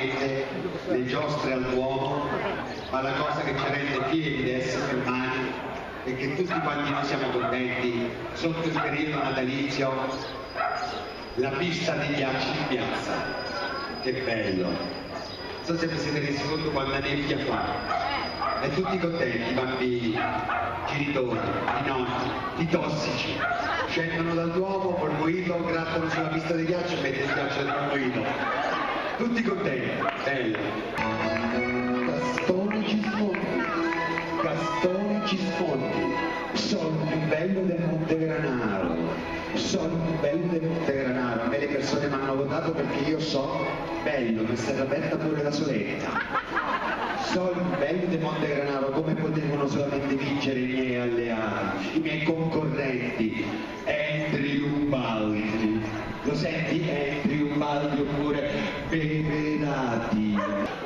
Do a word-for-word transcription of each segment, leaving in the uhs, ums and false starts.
mette le giostre al Duomo, ma la cosa che ci rende fieri di essere umani è che tutti quanti noi siamo contenti sotto il periodo natalizio, la pista dei ghiacci in piazza. Che bello! Non so se vi siete resi conto quanta nebbia fa. E tutti contenti, i bambini, i genitori, i nonni, i tossici, scendono dal Duomo col mojito, grattano sulla pista di ghiaccio e mettono il ghiaccio dentro il mojito. Tutti contenti, bello. Gastone Gismondi, Gastone Gismondi, sono il più bello del Montegranaro, sono il più bello del Montegranaro. A me le persone mi hanno votato perché io so bello, mi è stata aperta pure la soletta. Sono il bello di Montegranaro, come potevano solamente vincere i miei alleati, i miei concorrenti, Andrew Ubaldi. Lo senti Andrew Ubaldi oppure Beverati?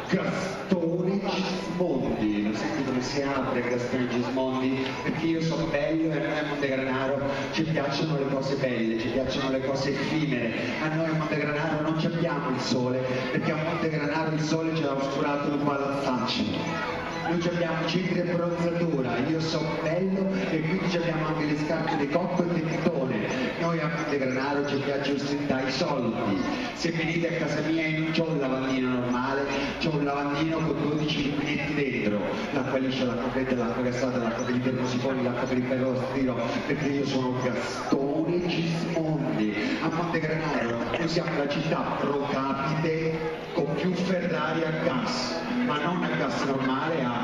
Gastone Gismondi, lo senti come si apre Gastone Gismondi? Perché io sono bello e a noi a Montegranaro ci piacciono le cose belle, ci piacciono le cose effimere. A noi a Montegranaro non ci abbiamo il sole, perché a Montegranaro il sole ce l'ha oscurato un palazzaccio. Noi abbiamo centri e bronzatura, io sono bello e quindi abbiamo anche le scarpe di cocco e di titone. Noi a Montegranaro ci piace ostentare i soldi. Se venite a casa mia e non c'ho un lavandino normale, c'ho un lavandino con dodici rubinetti dentro. L'acqua liscia, l'acqua fredda, l'acqua gassata, l'acqua per i termosifoni, l'acqua per il ferrostiro, perché io sono Gastone Gismondi. A Montegranaro noi siamo la città pro capite con più Ferrari a gas, ma non a gas normale, a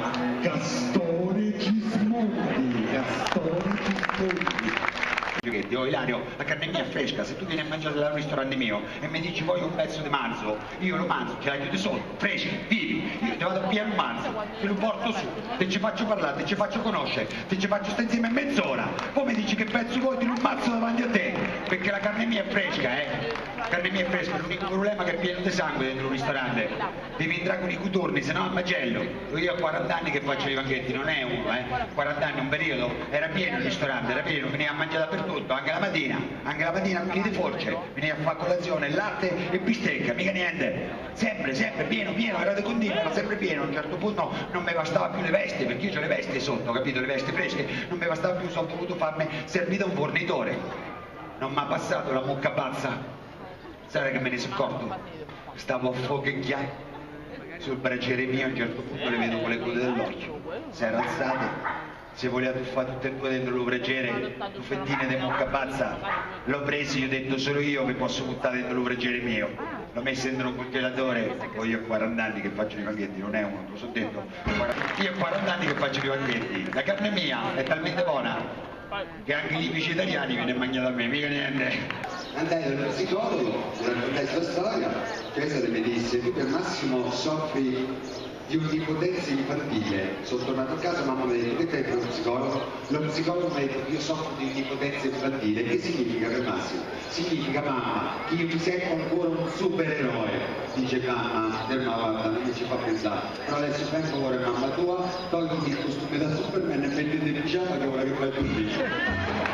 Gastone Gismondi, Gastone Gismondi. Oh Ilario, la carne mia è fresca, se tu vieni a mangiare al ristorante mio e mi dici voglio un pezzo di manzo, io lo manzo, ce l'hai chiude sotto, freschi, vivi, io ti vado a pigliare un manzo, te lo porto su, te ci faccio parlare, te ci faccio conoscere, te ci faccio stare insieme mezz'ora, poi mi dici che pezzo vuoi, ti lo ammazzo davanti a te, perché la carne mia è fresca, eh? La carne mia è fresca, l'unico problema è che è pieno di sangue dentro un ristorante, devi entrare con i coturni, se no è macello. Io ho quaranta anni che faccio i banchetti, non è uno, eh? quaranta anni, un periodo, era pieno il ristorante, era pieno, veniva a mangiare dappertutto, anche la mattina, anche la mattina pieni di force, veniva a fare colazione, latte e bistecca, mica niente, sempre, sempre, pieno, pieno, era di continuo, era sempre pieno, a un certo punto non mi bastava più le vesti, perché io ho le vesti sotto, capito, le vesti fresche, non mi bastava più, sono dovuto farmi servire da un fornitore, non mi ha passato la mucca pazza. Sai che me ne sono accorto? Stavo a focheggiare sul braciere mio, a un certo punto le vedo con le code dell'occhio. Si era alzate, si voleva tuffare tutte e due dentro lo braciere, tuffettine di mucca pazza. L'ho preso, io ho detto solo io che posso buttare dentro lo braciere mio. L'ho messo dentro un congelatore, poi io ho quaranta anni che faccio i banchetti, non è uno, te lo so detto. Io ho quaranta anni che faccio i banchetti, la carne mia è talmente buona che anche gli amici italiani viene mangiato a me, mica niente. Andai dallo psicologo, mi raccontai la storia, questa mi disse, tu per massimo soffri di un'ipotenza infantile. Sono tornato a casa, mamma mi ha detto, che te per lo psicologo? Lo psicologo mi ha detto, io soffro di un'ipotenza infantile. Che significa per Massimo? Significa, mamma, che io mi sento ancora un supereroe. Dice mamma, del guarda, non mi ci fa pensare. Però adesso per favore, mamma tua, togli il costume da Superman e mettete il pigiama che ora che fai tu.